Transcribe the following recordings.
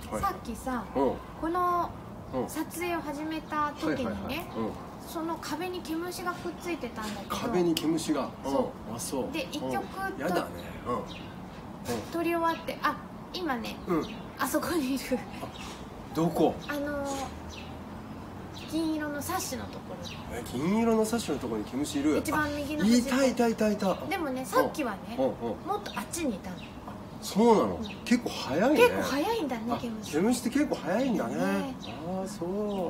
さっきさ、 うんこのうん撮影を始めた時にね、 うん、 その壁に毛虫がくっついてたんだけど、 壁に毛虫が、 そあ、そうで一曲やだね、 撮り終わって、あ、今ね、あそこにいるどこ？ 銀色のサッシのところ、 銀色のサッシのところに毛虫いる。 一番右の端っこ。 いた。 でもね、さっきはね、もっとあっちにいたの。 そうなの、結構早いね。 結構早いんだね、毛虫。 毛虫って結構早いんだね。ああ、そう。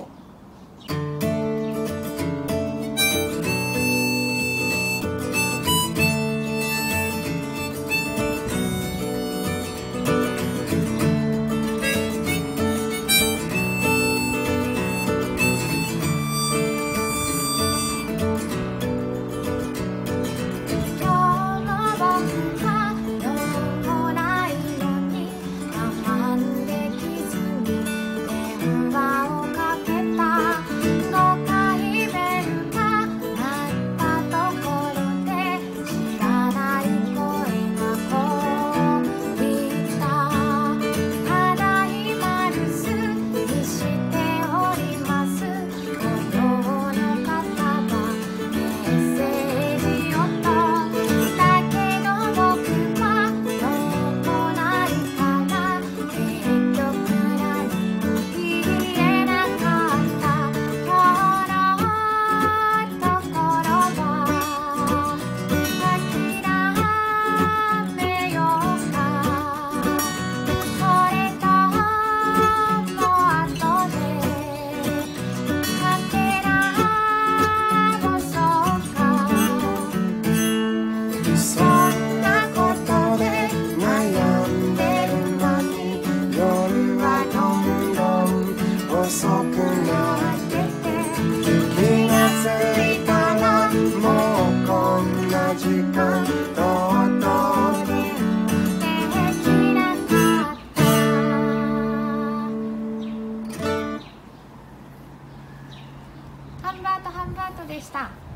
ハンバートでした。